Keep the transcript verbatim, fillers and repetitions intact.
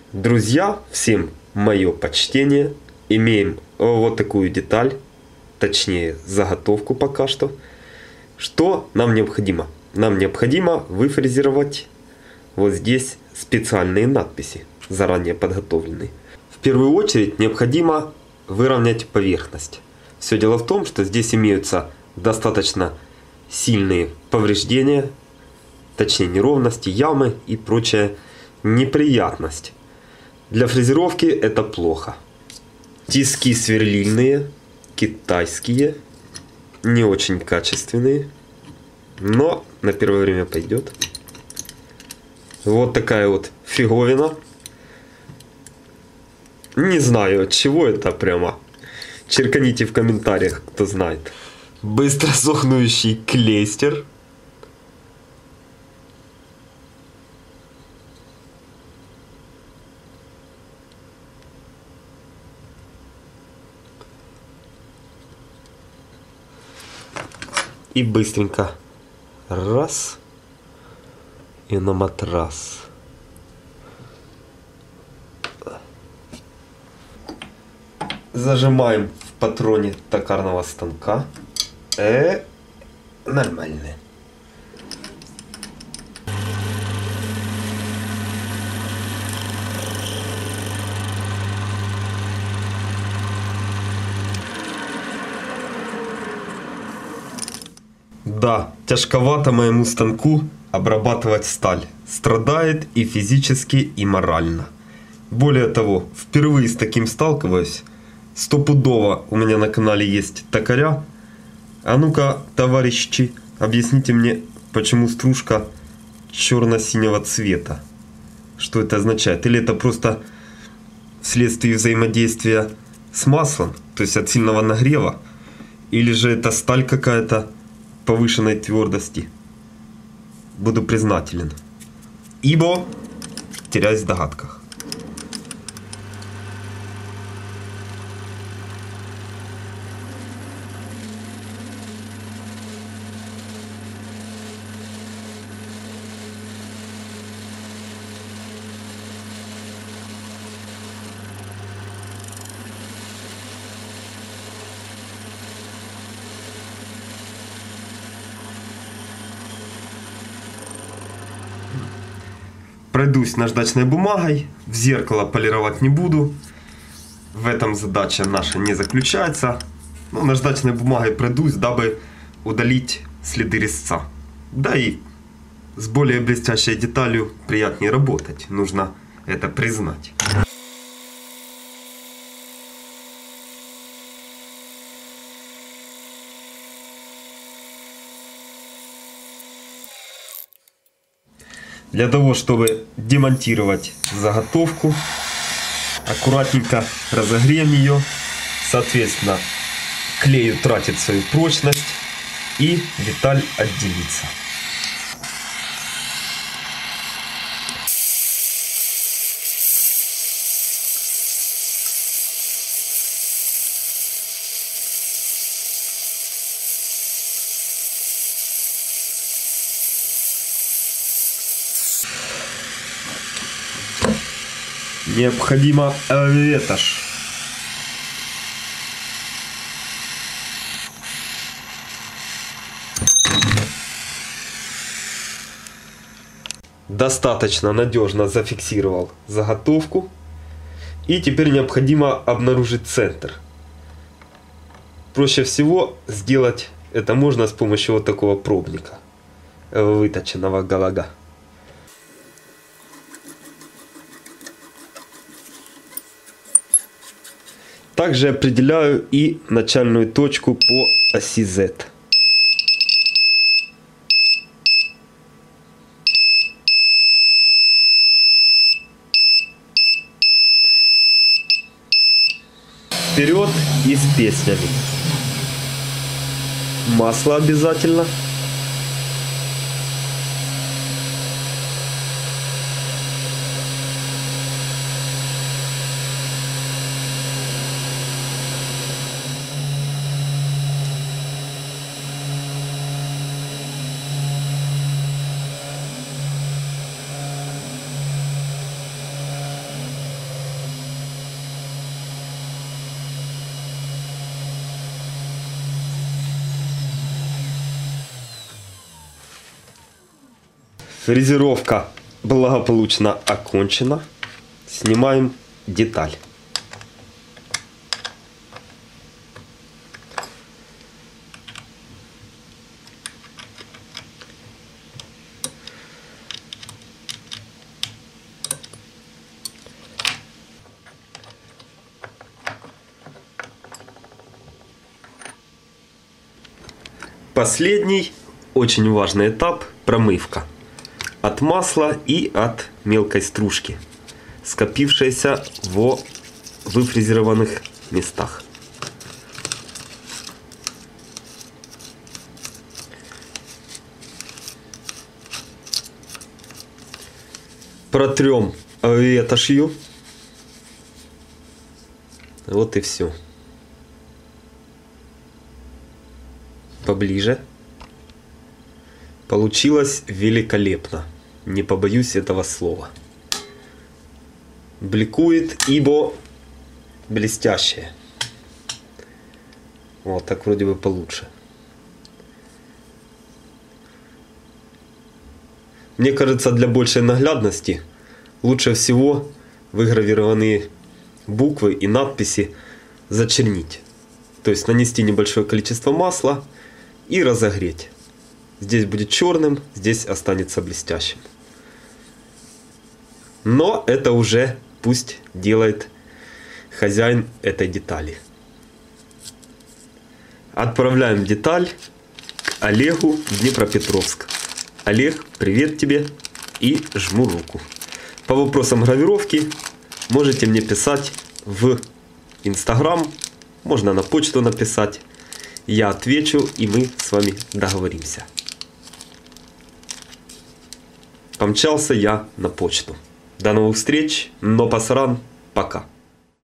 Друзья, всем мое почтение. Имеем вот такую деталь, точнее заготовку пока что. Что нам необходимо? Нам необходимо выфрезеровать вот здесь специальные надписи, заранее подготовленные. В первую очередь необходимо выровнять поверхность. Все дело в том, что здесь имеются достаточно сильные повреждения, точнее неровности, ямы и прочая неприятность. Для фрезеровки это плохо. Тиски сверлильные, китайские, не очень качественные, но на первое время пойдет. Вот такая вот фиговина. Не знаю, от чего это прямо. Черканите в комментариях, кто знает. Быстро сохнущий клейстер. И быстренько раз и на матрас. Зажимаем в патроне токарного станка. Э, нормально. Да, тяжковато моему станку обрабатывать сталь. Страдает и физически, и морально. Более того, впервые с таким сталкиваюсь. Стопудово у меня на канале есть токаря. А ну-ка, товарищи, объясните мне, почему стружка черно-синего цвета. Что это означает? Или это просто вследствие взаимодействия с маслом, то есть от сильного нагрева? Или же это сталь какая-то повышенной твердости? Буду признателен, ибо теряюсь в догадках. Пройдусь наждачной бумагой, в зеркало полировать не буду. В этом задача наша не заключается. Но наждачной бумагой пройдусь, дабы удалить следы резца. Да и с более блестящей деталью приятнее работать, нужно это признать. Для того, чтобы демонтировать заготовку, аккуратненько разогреем ее. Соответственно, клей тратит свою прочность и деталь отделится. Необходимо ветошь. Достаточно надежно зафиксировал заготовку. И теперь необходимо обнаружить центр. Проще всего сделать это можно с помощью вот такого пробника, выточенного галага. Также определяю и начальную точку по оси Z. Вперед и с песнями. Масло обязательно. Фрезеровка благополучно окончена. Снимаем деталь. Последний, очень важный этап – промывка. От масла и от мелкой стружки, скопившейся во выфрезерованных местах. Протрем ветошью. Вот и все. Поближе. Получилось великолепно. Не побоюсь этого слова. Бликует, ибо блестящее. Вот так вроде бы получше. Мне кажется, для большей наглядности лучше всего выгравированные буквы и надписи зачернить. То есть нанести небольшое количество масла и разогреть. Здесь будет черным, здесь останется блестящим. Но это уже пусть делает хозяин этой детали. Отправляем деталь к Олегу в Днепропетровск. Олег, привет тебе и жму руку. По вопросам гравировки можете мне писать в Инстаграм, можно на почту написать. Я отвечу, и мы с вами договоримся. Помчался я на почту. До новых встреч, но пасаран, пока.